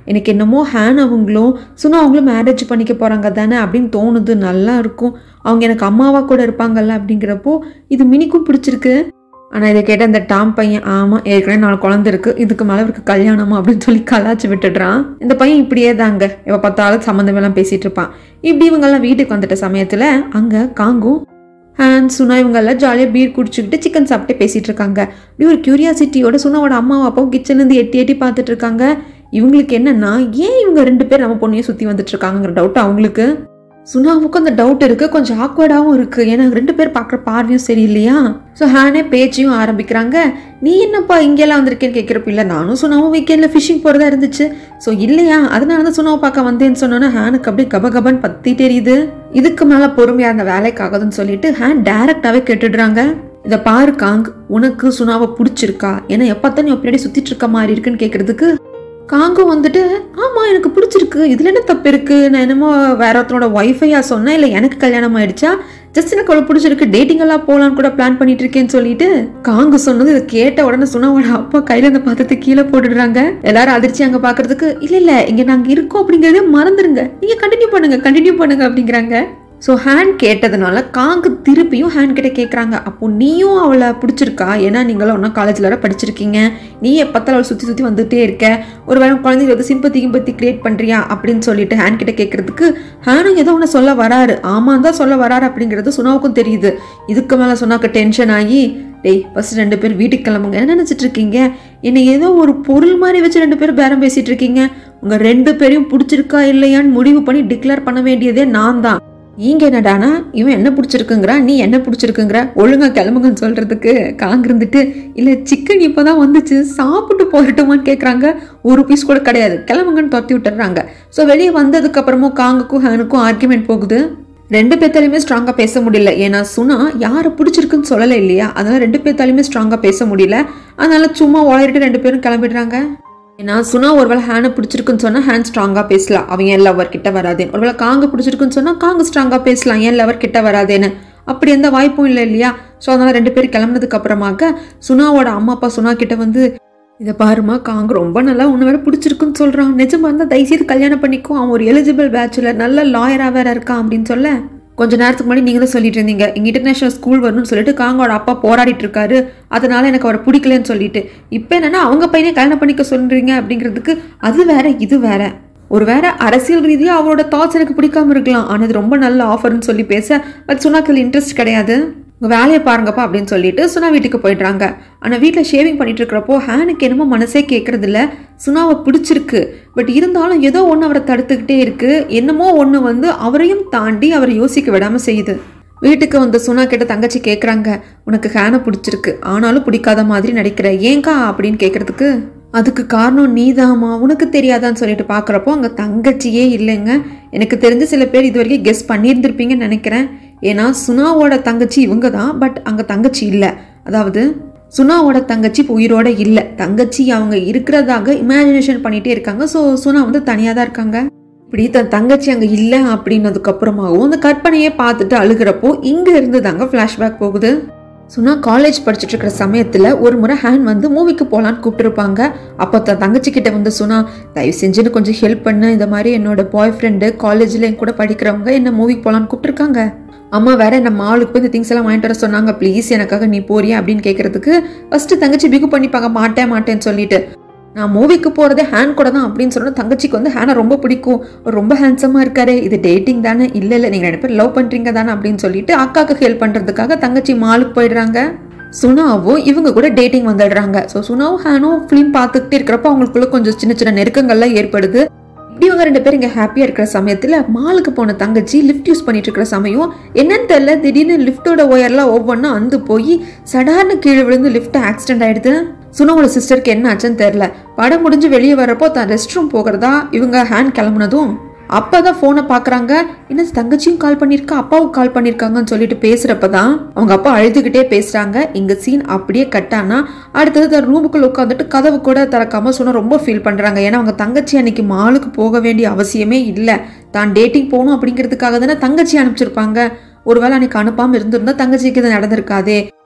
எனக்கு என்னமோ ஹேன் அவங்களும் சுனா அவங்களும் மேரேஜ் பண்ணிக்க போகிறாங்க தானே அப்படின்னு தோணுது. நல்லா இருக்கும், அவங்க எனக்கு அம்மாவாக கூட இருப்பாங்கல்ல அப்படிங்கிறப்போ இது மினிக்கும் பிடிச்சிருக்கு. ஆனால் இதை கேட்ட அந்த டாம் பையன், ஆமாம் ஏற்கனவே நாலு குழந்தை இருக்குது, இதுக்கு மேலே இருக்கு கல்யாணமா அப்படின்னு சொல்லி கலாச்சி விட்டுடுறான். இந்த பையன் இப்படியே தாங்க இப்போ பார்த்தாலும் சம்மந்தமெல்லாம் பேசிகிட்டு இருப்பான். இப்படி இவங்கெல்லாம் வீட்டுக்கு வந்துட்ட சமயத்தில் அங்கே காங்கும் ஹேன் சுனா இவங்கெல்லாம் ஜாலியாக பீர் குடிச்சுக்கிட்டு சிக்கன் சாப்பிட்டு பேசிகிட்டு இருக்காங்க. இப்படி ஒரு க்யூரியாசிட்டியோட சுனாவோட அம்மாவும் அப்பாவும் கிச்சன்லேருந்து எட்டி எட்டி பார்த்துட்டு இருக்காங்க. இவங்களுக்கு என்னன்னா, ஏன் இவங்க ரெண்டு பேர் நம்ம பொண்ணையும் சுற்றி வந்துட்டு இருக்காங்கிற டவுட் அவங்களுக்கு. சுனாவுக்கும் அந்த டவுட் இருக்குது, கொஞ்சம் ஆக்வர்டாகவும் இருக்குது. ஏன்னா ரெண்டு பேர் பார்க்குற பார்வையும் சரி இல்லையா. ஸோ ஹேனே பேச்சையும் ஆரம்பிக்கிறாங்க. நீ என்னப்பா இங்கெல்லாம் வந்திருக்கேன்னு கேட்குறப்ப, இல்லை நானும் சுனாவும் வீக்கெண்டில் ஃபிஷிங் போகிறதா இருந்துச்சு, ஸோ இல்லையா அதனால தான் சுனாவை பார்க்க வந்தேன்னு சொன்னோன்னா ஹேனுக்கு அப்படியே கப கபன்னு பற்றி தெரியுது. இதுக்கு மேலே பொறுமையாக அந்த வேலைக்காகதுன்னு சொல்லிட்டு ஹேன் டைரக்டாகவே கேட்டுடுறாங்க. இதை பாரு காங், உனக்கு சுனாவை பிடிச்சிருக்கா? ஏன்னா எப்போ நீ பின்னாடி சுற்றிட்டு இருக்க மாதிரி இருக்குன்னு கேட்குறதுக்கு காங்கும் வந்துட்டு ஆமாம் எனக்கு பிடிச்சிருக்கு, இதில் என்ன தப்பு இருக்குது, நான் என்னமோ வேற ஒருத்தரோட ஒய்ஃபையா சொன்னேன், இல்லை எனக்கு கல்யாணம் ஆயிடுச்சா, ஜஸ்ட் எனக்கு அவ்வளோ பிடிச்சிருக்கு, டேட்டிங் எல்லாம் போகலான்னு கூட பிளான் பண்ணிட்டு இருக்கேன்னு சொல்லிட்டு காங்கு சொன்னது இதை கேட்ட உடனே சுனாவோட அப்பா கையில இந்த பாத்திரத்தை கீழே போட்டுடுறாங்க. எல்லாரும் அதிர்ச்சி அங்கே பார்க்கறதுக்கு, இல்லை இல்லை இங்கே நாங்கள் இருக்கோம் அப்படிங்கிறதே மறந்துடுங்க, நீங்கள் கண்டினியூ பண்ணுங்க கண்டினியூ பண்ணுங்க அப்படிங்கிறாங்க. ஸோ ஹேன் கேட்டதுனால காங்கு திருப்பியும் ஹேன் கிட்ட கேட்குறாங்க, அப்போ நீயும் அவளை பிடிச்சிருக்கா? ஏன்னா நீங்களும் ஒன்றா காலேஜில் வர படிச்சிருக்கீங்க, நீ எப்பத்தாலும் அவளை சுற்றி சுற்றி வந்துகிட்டே இருக்க, ஒரு வேளை குழந்தைங்க வந்து சிம்பத்தி கிம்பத்தி கிரியேட் பண்ணுறியா அப்படின்னு சொல்லிட்டு ஹேன் கிட்ட கேட்குறதுக்கு ஹேனும் ஏதோ ஒன்று சொல்ல வராரு. ஆமாம் தான் சொல்ல வராரு அப்படிங்கிறது சுனாவுக்கும் தெரியுது. இதுக்கு மேலே சொன்னாக்க டென்ஷன் ஆகி, டேய் ஃபர்ஸ்ட் ரெண்டு பேர் வீட்டுக்கு கிளம்புங்க, என்ன நினச்சிட்டு இருக்கீங்க, என்னை ஏதோ ஒரு பொருள் மாதிரி வச்சு ரெண்டு பேரும் பேரம் பேசிகிட்டு இருக்கீங்க, உங்கள் ரெண்டு பேரையும் பிடிச்சிருக்கா இல்லையான்னு முடிவு பண்ணி டிக்ளேர் பண்ண வேண்டியதே நான் தான். நீங்க என்னடானா இவன் என்ன பிடிச்சிருக்குங்கிறா, நீ என்ன பிடிச்சிருக்குங்கிற, ஒழுங்கா கிளம்புங்கன்னு சொல்றதுக்கு காங்க இருந்துட்டு, இல்லை சிக்கன் இப்போதான் வந்துச்சு சாப்பிட்டு போயிட்டுமான்னு கேட்குறாங்க. ஒரு பீஸ் கூட கிடையாது, கிளம்புங்கன்னு தொத்தி விட்டுறாங்க. ஸோ வெளியே வந்ததுக்கு அப்புறமும் காங்குக்கும் ஹேனுக்கும் ஆர்குமெண்ட் போகுது. ரெண்டு பேர்த்தாலையுமே ஸ்ட்ராங்காக பேச முடியல. ஏன்னா சுனா யாரை பிடிச்சிருக்குன்னு சொல்லலை இல்லையா, அதனால ரெண்டு பேர்த்தாலையுமே ஸ்ட்ராங்காக பேச முடியல. அதனால சும்மா உளறிட்டு ரெண்டு பேரும் கிளம்பிடுறாங்க. ஏன்னா சுனா ஒருவேளை ஹேனை பிடிச்சிருக்குன்னு சொன்னால் ஹேன் ஸ்ட்ராங்காக பேசலாம், அவன் என் லவர் கிட்ட வராதேன்னு. ஒருவேளை காங்க பிடிச்சிருக்குன்னு சொன்னால் காங்க ஸ்ட்ராங்காக பேசலாம், என் லவர் கிட்ட வராதேன்னு. அப்படி எந்த வாய்ப்பும் இல்லை இல்லையா. ஸோ அதனால் ரெண்டு பேரும் கிளம்புனதுக்கு அப்புறமாக சுனாவோட அம்மா அப்பா சுனா கிட்ட வந்து, இதை பாருமா காங்க ரொம்ப நல்லா உன்னை வேற பிடிச்சிருக்குன்னு சொல்கிறான், நிஜமாக இருந்தால் தயவுசெய்து கல்யாணம் பண்ணிக்கும், அவன் ஒரு எலிஜிபிள் பேச்சுலர், நல்ல லாயராக வேற இருக்கான் அப்படின்னு சொல்ல, கொஞ்ச நேரத்துக்கு முன்னாடி நீங்கள் தான் சொல்லிட்டு இருந்தீங்க இங்கே இன்டர்நேஷனல் ஸ்கூல் வரணும்னு சொல்லிட்டு காங்கோட அப்பா போராடிட்டு இருக்காரு, அதனால எனக்கு அவரை பிடிக்கலன்னு சொல்லிட்டு, இப்போ என்னன்னா அவங்க பையனே கல்யாணம் பண்ணிக்க சொல்றீங்க அப்படிங்கிறதுக்கு அது வேற இது வேற. ஒரு வேற அரசியல் ரீதியாக அவரோட தாட்ஸ் எனக்கு பிடிக்காம இருக்கலாம், ஆனால் இது ரொம்ப நல்ல ஆஃபர்னு சொல்லி பேச, பட் சுனாக்கு இன்ட்ரெஸ்ட் கிடையாது, உங்கள் வேலையை பாருங்கப்பா அப்படின்னு சொல்லிட்டு சுனா வீட்டுக்கு போயிடுறாங்க. ஆனால் வீட்டில் ஷேவிங் பண்ணிட்டு இருக்கிறப்போ ஹேனுக்கு என்னமோ மனசே கேட்கறதில்ல, சுனாவை பிடிச்சிருக்கு, பட் இருந்தாலும் ஏதோ ஒன்று அவரை தடுத்துக்கிட்டே இருக்கு, என்னமோ ஒன்று வந்து அவரையும் தாண்டி அவரை யோசிக்க விடாமல் செய்யுது. வீட்டுக்கு வந்து சுனா கிட்ட தங்கச்சி கேட்குறாங்க, உனக்கு ஹேனை பிடிச்சிருக்கு ஆனாலும் பிடிக்காத மாதிரி நடிக்கிற, ஏங்கா அப்படின்னு கேட்குறதுக்கு, அதுக்கு காரணம் நீதாமா, உனக்கு தெரியாதான்னு சொல்லிட்டு பார்க்குறப்போ அங்கே தங்கச்சியே இல்லைங்க. எனக்கு தெரிஞ்ச சில பேர் இது வரைக்கும் கெஸ் பண்ணியிருந்திருப்பீங்கன்னு நினைக்கிறேன். ஏன்னா சுனாவோட தங்கச்சி இவங்க தான், பட் அங்கே தங்கச்சி இல்லை. அதாவது சுனாவோட தங்கச்சி இப்போ உயிரோட இல்லை, தங்கச்சி அவங்க இருக்கிறதாக இமேஜினேஷன் பண்ணிகிட்டே இருக்காங்க. ஸோ சுனா வந்து தனியாக தான் இருக்காங்க. இப்படி தன் தங்கச்சி அங்கே இல்லை அப்படின்னதுக்கப்புறமாகவும் அந்த கற்பனையே பார்த்துட்டு அழுகிறப்போ இங்கே இருந்து தாங்க ஃப்ளாஷ்பேக் போகுது. சுனா காலேஜ் படிச்சுட்டு இருக்கிற சமயத்தில் ஒரு முறை ஹேன் வந்து மூவிக்கு போகலான்னு கூப்பிட்டுருப்பாங்க. அப்போ தன் தங்கச்சி கிட்ட வந்து சுனா, தயவு செஞ்சுன்னு கொஞ்சம் ஹெல்ப் பண்ணு, இந்த மாதிரி என்னோட பாய் ஃப்ரெண்டு காலேஜில் என் கூட படிக்கிறவங்க என்ன மூவிக்கு போகலான்னு கூப்பிட்டுருக்காங்க, அம்மா வேற என்ன மாலுக்கு போய் இந்த திங்ஸ் எல்லாம் வாங்கிட்டு வர சொன்னாங்க, ப்ளீஸ் எனக்காக நீ போறியா அப்படின்னு கேட்கறதுக்கு ஃபர்ஸ்ட் தங்கச்சி பிகு பண்ணிப்பாங்க, மாட்டேன் மாட்டேன்னு சொல்லிட்டு, நான் மூவிக்கு போகிறதே ஹேன் கூட தான் அப்படின்னு சொன்னால் தங்கச்சிக்கு வந்து ஹேனை ரொம்ப பிடிக்கும், ரொம்ப ஹேண்ட்ஸமாக இருக்காரு, இது டேட்டிங் தானே, இல்லை இல்லை நீங்கள் ரெண்டு பேர் லவ் பண்ணுறீங்க தானே அப்படின்னு சொல்லிட்டு அக்காவுக்கு ஹெல்ப் பண்ணுறதுக்காக தங்கச்சி மாலுக்கு போயிடுறாங்க. சுனாவும் இவங்க கூட டேட்டிங் வந்துடுறாங்க. ஸோ சுனாவும் ஹேனும் ஃபிலிம் பார்த்துக்கிட்டே இருக்கிறப்போ அவங்களுக்குள்ள கொஞ்சம் சின்ன சின்ன நெருக்கங்கள்லாம் ஏற்படுது. இப்படி இவங்க ரெண்டு பேரும் இங்கே ஹாப்பியாக இருக்கிற சமயத்தில் மாலுக்கு போன தங்கச்சி லிஃப்ட் யூஸ் பண்ணிட்டு இருக்கிற சமயம் என்னன்னு தெரியல, திடீர்னு லிஃப்டோட ஒயர்லாம் ஒவ்வொன்றும் அந்து போய் சடார்னு கீழே விழுந்து லிஃப்ட் ஆக்சிடென்ட் ஆயிடுது. சுனாவோட சிஸ்டருக்கு என்ன ஆச்சுன்னு தெரியல. படம் முடிஞ்சு வெளியே வரப்போ தான் ரெஸ்ட் ரூம் போகிறதா இவங்க ஹேண்ட் கிளம்புனதும் அப்பதான் ஃபோனை பார்க்குறாங்க, என்ன தங்கச்சியும் கால் பண்ணியிருக்கா அப்பாவும் கால் பண்ணியிருக்காங்கன்னு சொல்லிட்டு பேசுறப்பதான் அவங்க அப்பா அழுதுகிட்டே பேசுறாங்க. இங்க சீன் அப்படியே கட்டானா அடுத்தது ரூமுக்குள்ள உட்காந்துட்டு கதவு கூட திறக்காம சுனா ரொம்ப ஃபீல் பண்றாங்க. ஏன்னா அவங்க தங்கச்சி அன்னைக்கு மாலுக்கு போக வேண்டிய அவசியமே இல்லை, தான் டேட்டிங் போகணும் அப்படிங்கிறதுக்காக தானே தங்கச்சி அனுப்பிச்சிருப்பாங்க. ஒருவேளை அன்னைக்கு அனுப்பாம இருந்திருந்தா தங்கச்சிக்கு இது நடந்திருக்காதே.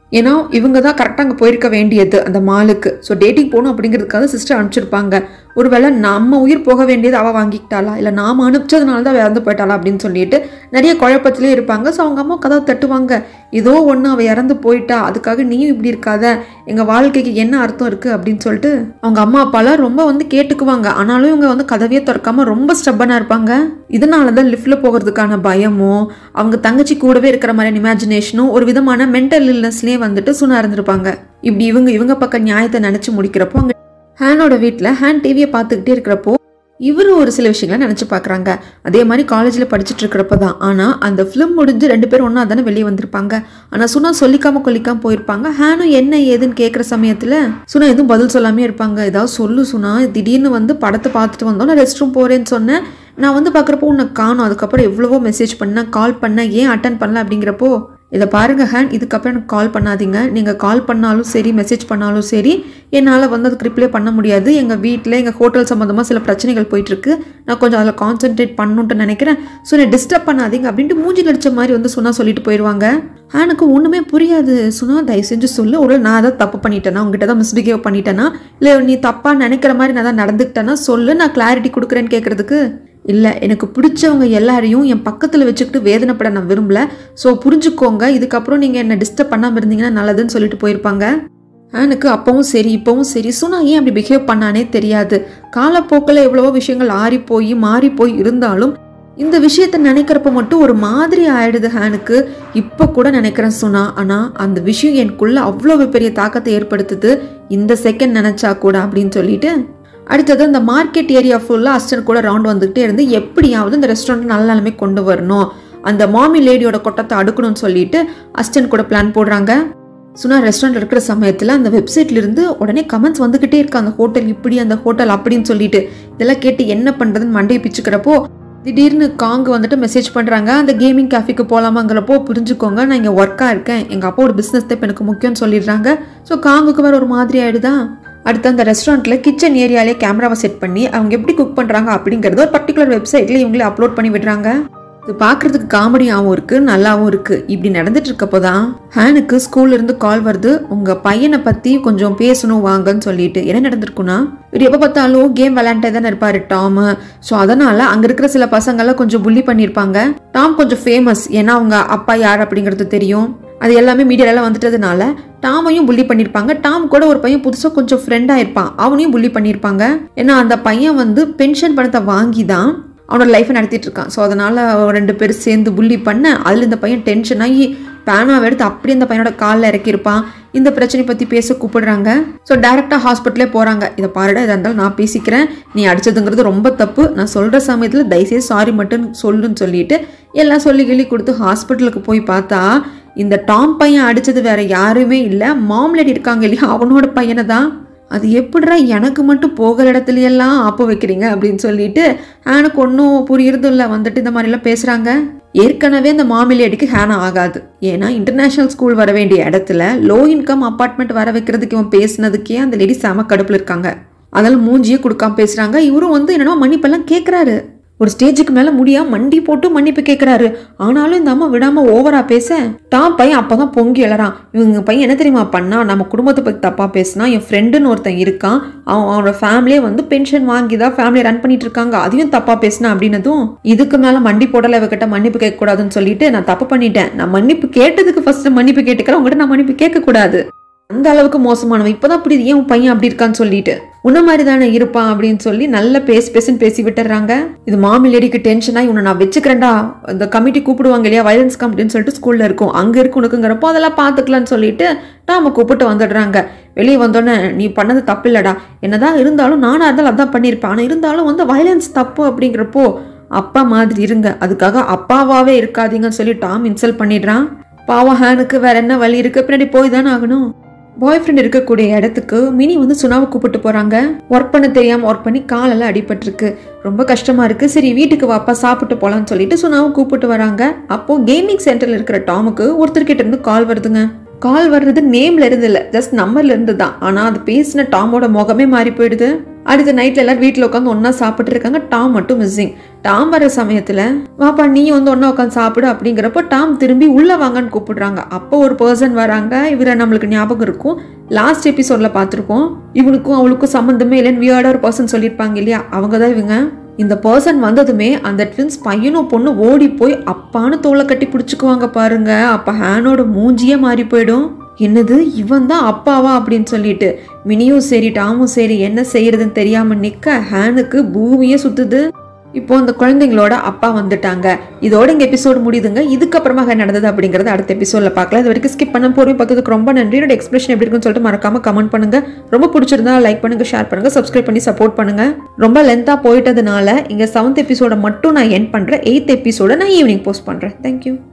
ஏன்னா இவங்க தான் கரெக்டாக அங்கே போயிருக்க வேண்டியது அந்த மாலுக்கு. ஸோ டேட்டிங் போகணும் அப்படிங்கிறதுக்காக சிஸ்டர் அனுப்பிச்சிருப்பாங்க. ஒருவேளை நம்ம உயிர் போக வேண்டியது அவள் வாங்கிக்கிட்டாளா, இல்லை நாம் அனுப்பிச்சதுனால தான் இறந்து போயிட்டாளா அப்படின்னு சொல்லிட்டு நிறைய குழப்பத்திலே இருப்பாங்க. ஸோ அவங்க அம்மா கதவை தட்டுவாங்க. ஏதோ ஒன்று அவள் இறந்து போயிட்டா, அதுக்காக நீயும் இப்படி இருக்காத, எங்கள் வாழ்க்கைக்கு என்ன அர்த்தம் இருக்குது அப்படின்னு சொல்லிட்டு அவங்க அம்மா அப்பாலாம் ரொம்ப வந்து கேட்டுக்குவாங்க. ஆனாலும் இவங்க வந்து கதவையே திறக்காம ரொம்ப ஸ்டப்பனாக இருப்பாங்க. இதனால தான் லிஃப்ட்டில் போகிறதுக்கான பயமும் அவங்க தங்கச்சி கூடவே இருக்கிற மாதிரியான இமேஜினேஷனும் ஒரு விதமான மென்டல் இல்னஸ்லேயே வந்துட்டு சுனா இருந்திருப்பாங்க. இப்படி இவங்க இவங்க பக்கம் நியாயத்தை நினச்சி முடிக்கிறப்போ அங்கே ஹேனோட வீட்டில் ஹேன் டிவியை பார்த்துக்கிட்டே இருக்கிறப்போ இவரும் ஒரு சில விஷயங்களை நினச்சி பார்க்குறாங்க. அதே மாதிரி காலேஜில் படிச்சுட்டு இருக்கிறப்ப தான். ஆனால் அந்த ஃபிலிம் முடிஞ்சு ரெண்டு பேரும் ஒன்றா தானே வெளியே வந்திருப்பாங்க. ஆனால் சுனா சொல்லிக்காம கொல்லிக்காம போயிருப்பாங்க. ஹேனும் என்ன ஏதுன்னு கேட்குற சமயத்தில் சுனா எதுவும் பதில் சொல்லாமே இருப்பாங்க. ஏதாவது சொல்லு சுனா, திடீர்னு வந்து படத்தை பார்த்துட்டு வந்தோம், நான் ரெஸ்ட் ரூம் போகிறேன்னு சொன்னேன், நான் வந்து பார்க்குறப்போ உன்னை காணும், அதுக்கப்புறம் எவ்வளவோ மெசேஜ் பண்ணேன், கால் பண்ணேன், ஏன் அட்டன் பண்ணல அப்படிங்கிறப்போ இதை பாருங்க ஹேன், இதுக்கப்புறம் எனக்கு கால் பண்ணாதீங்க, நீங்கள் கால் பண்ணாலும் சரி மெசேஜ் பண்ணாலும் சரி என்னால் வந்து அதுக்கு ரிப்ளை பண்ண முடியாது. எங்கள் வீட்டில் எங்கள் ஹோட்டல் சம்மந்தமாக சில பிரச்சனைகள் போயிட்டுருக்கு, நான் கொஞ்சம் அதில் கான்சென்ட்ரேட் பண்ணணுன்ட்டு நினைக்கிறேன், ஸோ என்னை டிஸ்டர்ப் பண்ணாதீங்க அப்படின்ட்டு மூஞ்சி நடிச்ச மாதிரி வந்து சுனா சொல்லிட்டு போயிடுவாங்க. ஹேனுக்கு ஒன்றுமே புரியாது. சுனா தயவு செஞ்சு சொல்லு, ஒரு நான் ஏதாவது தப்பு பண்ணிட்டேன்னா, உங்ககிட்ட தான் மிஸ்பிஹேவ் பண்ணிட்டேன்னா, இல்லை நீ தப்பாக நினைக்கிற மாதிரி நான் தான் நடந்துக்கிட்டேன்னா சொல்லு, நான் கிளாரிட்டி கொடுக்குறேன்னு கேட்குறதுக்கு இல்லை, எனக்கு பிடிச்சவங்க எல்லாரையும் என் பக்கத்தில் வச்சுக்கிட்டு வேதனைப்பட நான் விரும்பல, ஸோ புரிஞ்சுக்கோங்க, இதுக்கப்புறம் நீங்கள் என்னை டிஸ்டர்ப் பண்ணாமல் இருந்தீங்கன்னா நல்லதுன்னு சொல்லிட்டு போயிருப்பாங்க. எனக்கு அப்பவும் சரி இப்பவும் சரி சுனா ஏன் அப்படி பிஹேவ் பண்ணானே தெரியாது. காலப்போக்கில் எவ்வளவோ விஷயங்கள் ஆறி போய் மாறி போய் இருந்தாலும் இந்த விஷயத்த நினைக்கிறப்ப மட்டும் ஒரு மாதிரி ஆயிடுது ஹேனுக்கு. இப்போ கூட நினைக்கிறேன் சுனா, ஆனால் அந்த விஷயம் எனக்குள்ள அவ்வளோ பெரிய தாக்கத்தை ஏற்படுத்துது இந்த செகண்ட் நினச்சா கூட அப்படின்னு சொல்லிட்டு அடுத்தது அந்த மார்க்கெட் ஏரியா ஃபுல்லாக அசிஸ்டன்ட் கூட ரவுண்ட் வந்துகிட்டே இருந்து எப்படியாவது இந்த ரெஸ்டாரண்ட் நல்ல நிலைமை கொண்டு வரணும், அந்த மாமி லேடியோட கொட்டத்தை அடுக்கணும்னு சொல்லிட்டு அசிஸ்டன்ட் கூட பிளான் போடுறாங்க. சுனா ரெஸ்டாரண்ட் இருக்கிற சமயத்தில் அந்த வெப்சைட்லேருந்து உடனே கமெண்ட்ஸ் வந்துக்கிட்டே இருக்கு, அந்த ஹோட்டல் இப்படி அந்த ஹோட்டல் அப்படின்னு சொல்லிட்டு. இதெல்லாம் கேட்டு என்ன பண்ணுறதுன்னு மண்டையை பிச்சுக்கிறப்போ திடீர்னு காங்கு வந்துட்டு மெசேஜ் பண்ணுறாங்க, அந்த கேமிங் கேஃபிக்கு போகலாமாங்கிறப்போ புரிஞ்சுக்கோங்க நான் இங்கே ஒர்க்காக இருக்கேன், எங்கள் அப்பாவோட பிஸ்னஸ் தான் இப்போ எனக்கு முக்கியம்னு சொல்லிடுறாங்க. ஸோ காங்குக்கு வேறு ஒரு மாதிரி ஆகிடுதா. அடுத்து அந்த ரெஸ்டாரண்ட்டில் கிச்சன் ஏரியாலே கேமராவை செட் பண்ணி அவங்க எப்படி குக் பண்ணுறாங்க அப்படிங்கிறது ஒரு பர்டிகுலர் வெப்சைட்டில் இவங்களே அப்லோட் பண்ணி விடுறாங்க. இது பார்க்குறதுக்கு காமெடியாகவும் இருக்குது நல்லாவும் இருக்குது. இப்படி நடந்துட்டு இருக்கப்போ தான் ஹேனுக்கு ஸ்கூல்லேருந்து கால் வருது, உங்கள் பையனை பற்றி கொஞ்சம் பேசணும் வாங்கன்னு சொல்லிட்டு. என்ன நடந்திருக்குன்னா, இவர் எப்போ பார்த்தாலும் கேம் விளையாண்டே தானே இருப்பார் டாமு. ஸோ அதனால் அங்கே இருக்கிற சில பசங்கள்லாம் கொஞ்சம் புள்ளி பண்ணியிருப்பாங்க. டாம் கொஞ்சம் ஃபேமஸ், ஏன்னா அவங்க அப்பா யார் அப்படிங்கிறது தெரியும், அது எல்லாமே மீடியாலெலாம் வந்துட்டதுனால டாமையும் புள்ளி பண்ணியிருப்பாங்க. டாம் கூட ஒரு பையன் புதுசாக கொஞ்சம் ஃப்ரெண்டாக இருப்பான், அவனையும் புள்ளி பண்ணியிருப்பாங்க. ஏன்னா அந்த பையன் வந்து பென்ஷன் பணத்தை வாங்கி தான் அவனோட லைஃப்பை நடத்திட்டு இருக்கான். ஸோ அதனால் ரெண்டு பேரும் சேர்ந்து புள்ளி பண்ண அதில் இந்த பையன் டென்ஷன் ஆகி பேனாவை எடுத்து அப்படியே இந்த பையனோட காலில் இறக்கியிருப்பான். இந்த பிரச்சனை பற்றி பேச கூப்பிடுறாங்க. ஸோ டேரெக்டாக ஹாஸ்பிட்டலே போகிறாங்க. இதை பாருடா, இதாக இருந்தாலும் நான் பேசிக்கிறேன், நீ அடிச்சதுங்கிறது ரொம்ப தப்பு, நான் சொல்கிற சமயத்தில் தயவுசெய்து சாரி மட்டும் சொல்லுன்னு சொல்லிட்டு எல்லாம் சொல்லி கிள்ளி கொடுத்து ஹாஸ்பிட்டலுக்கு போய் பார்த்தா இந்த டாம் பையன் அடித்தது வேற யாருமே இல்லை, மாம்லேடி இருக்காங்க இல்லையா, அவனோட பையனை தான். அது எப்படிடா எனக்கு மட்டும் போகிற இடத்துலையெல்லாம் ஆப்பு வைக்கிறீங்க அப்படின்னு சொல்லிட்டு ஹேனுக்கு ஒன்றும் புரியுறது இல்லை. வந்துட்டு இந்த மாதிரிலாம் பேசுகிறாங்க. ஏற்கனவே இந்த மாமிலேடிக்கு ஹேனா ஆகாது, ஏன்னா இன்டர்நேஷ்னல் ஸ்கூல் வர வேண்டிய இடத்துல லோ இன்கம் அப்பார்ட்மெண்ட் வர வைக்கிறதுக்கு இவன் பேசினதுக்கே அந்த லேடி செம கடுப்பில் இருக்காங்க. அதெல்லாம் மூஞ்சியே கொடுக்காம பேசுகிறாங்க. இவரும் வந்து என்னென்னா மன்னிப்பெல்லாம் கேட்குறாரு. ஒரு ஸ்டேஜுக்கு மேலே முடியாம மண்டி போட்டு மன்னிப்பு கேட்குறாரு. ஆனாலும் இந்த அம்மா விடாமல் ஓவரா பேச டாம் பையன் அப்போ தான் பொங்கி எழறான். இவங்க பையன் என்ன தெரியுமா பண்ணா, நம்ம குடும்பத்தை பற்றி தப்பாக பேசினா, என் ஃப்ரெண்டுன்னு ஒருத்தன் இருக்கான், அவன் அவனோட ஃபேமிலியே வந்து பென்ஷன் வாங்கி தான் ஃபேமிலியை ரன் பண்ணிட்டு இருக்காங்க, அதையும் தப்பாக பேசினா அப்படின்னதும் இதுக்கு மேலே மண்டி போடலை, இவகிட்ட மன்னிப்பு கேட்கக்கூடாதுன்னு சொல்லிட்டு நான் தப்பு பண்ணிட்டேன், நான் மன்னிப்பு கேட்டதுக்கு ஃபர்ஸ்ட் மன்னிப்பு கேட்டுக்கிறேன், உங்ககிட்ட நான் மன்னிப்பு கேட்கக்கூடாது, அந்த அளவுக்கு மோசமானவன், இப்போதான் புரியுது ஏன் உன் பையன் அப்படி இருக்கான்னு சொல்லிட்டு, உன்ன மாதிரி தானே இருப்பான் அப்படின்னு சொல்லி நல்ல பேசி பேசுன்னு பேசி விட்டுறாங்க. இது மாமிலேடிக்கு டென்ஷனாக இவனை நான் வச்சுக்கிறேன்டா, இந்த கமிட்டி கூப்பிடுவாங்க இல்லையா வயலன்ஸ் கமிட்டின்னு சொல்லிட்டு ஸ்கூலில் இருக்கும், அங்கே இருக்கு உனக்குங்கிறப்போ அதெல்லாம் பார்த்துக்கலான்னு சொல்லிட்டு டாம கூப்பிட்டு வந்துடுறாங்க. வெளியே வந்தோடனே நீ பண்ணது தப்பு இல்லடா, என்னதான் இருந்தாலும் நானாக இருந்தாலும் அதான் பண்ணியிருப்பேன், ஆனால் இருந்தாலும் வந்து வயலன்ஸ் தப்பு அப்படிங்கிறப்போ அப்பா மாதிரி இருங்க, அதுக்காக அப்பாவாவே இருக்காதீங்கன்னு சொல்லி டாம் இன்சல்ட் பண்ணிடுறான். பாவம் ஹேனுக்கு வேற என்ன வழி இருக்கு, பின்னாடி போய் தானே ஆகணும். பாய் ஃப்ரெண்ட் இருக்கக்கூடிய இடத்துக்கு மினி வந்து சுனாவை கூப்பிட்டு போறாங்க. ஒர்க் பண்ண தெரியாம ஒர்க் பண்ணி காலெல்லாம் அடிபட்டிருக்கு, ரொம்ப கஷ்டமா இருக்கு, சரி வீட்டுக்கு வாப்பா சாப்பிட்டு போலான்னு சொல்லிட்டு சுனாவை கூப்பிட்டு வராங்க. அப்போ கேமிங் சென்டர்ல இருக்கிற டாமுக்கு ஒருத்தர்கிட்ட இருந்து கால் வருதுங்க. கால் வர்றது நேம்ல இருந்து இல்ல, ஜஸ்ட் நம்பர்ல இருந்து தான். ஆனா அது பேசின டாமோட முகமே மாறி போயிடுது. அடுத்த நைட்ல எல்லாரும் வீட்டுல உட்காந்து ஒன்னா சாப்பிட்டு இருக்காங்க. டாம் மட்டும் மிஸ்ஸிங். டாம் வர சமயத்துல வாப்பா நீ வந்து ஒன்னா உட்காந்து சாப்பிடு அப்படிங்கிறப்போ டாம் திரும்பி உள்ள வாங்கன்னு கூப்பிடுறாங்க. அப்போ ஒரு பர்சன் வராங்க. இவரை நம்மளுக்கு ஞாபகம் இருக்கும், லாஸ்ட் எபிசோட்ல பாத்திருப்போம். இவனுக்கும் அவளுக்கும் சம்பந்தமே இல்லைன்னு வியர்டா ஒரு பர்சன் சொல்லியிருப்பாங்க இல்லையா, அவங்கதான் இவங்க. இந்த பர்சன் வந்ததுமே அந்த ட்வின்ஸ் பையனும் பொண்ணு ஓடி போய் அப்பான்னு தோலை கட்டி பிடிச்சுக்குவாங்க பாருங்க. அப்ப ஹேனோட மூஞ்சியே மாறி போயிடும். என்னது இவன் தான் அப்பாவா அப்படின்னு சொல்லிட்டு மினியும் சரி டாமும் சரி என்ன செய்யறதுன்னு தெரியாம நிக்க ஹேனுக்கு பூமியே சுத்துது. இப்போ அந்த குழந்தைங்களோட அப்பா வந்துட்டாங்க. இதோட இங்க எபிசோடு முடியுதுங்க. இதுக்கப்புறமா என்ன நடந்தது அப்படிங்கறது அடுத்த எபிசோட்ல பார்க்கலாம். இது வரைக்கும் ஸ்கிப் பண்ண போறீங்க பார்த்ததுக்கு ரொம்ப நன்றி. என்னோட எக்ஸ்பிரஷன் எப்படி இருக்குன்னு சொல்லிட்டு மறக்காம கமெண்ட் பண்ணுங்க. ரொம்ப பிடிச்சிருந்தா லைக் பண்ணுங்க, ஷேர் பண்ணுங்க, சப்ஸ்கிரைப் பண்ணி சப்போர்ட் பண்ணுங்க. ரொம்ப லென்த்தா போயிட்டதுனால இங்க செவன்த் எபிசோட மட்டும் நான் எண்ட் பண்றேன். எய்த் எபிசோட நான் ஈவினிங் போஸ்ட் பண்றேன். தேங்க்யூ.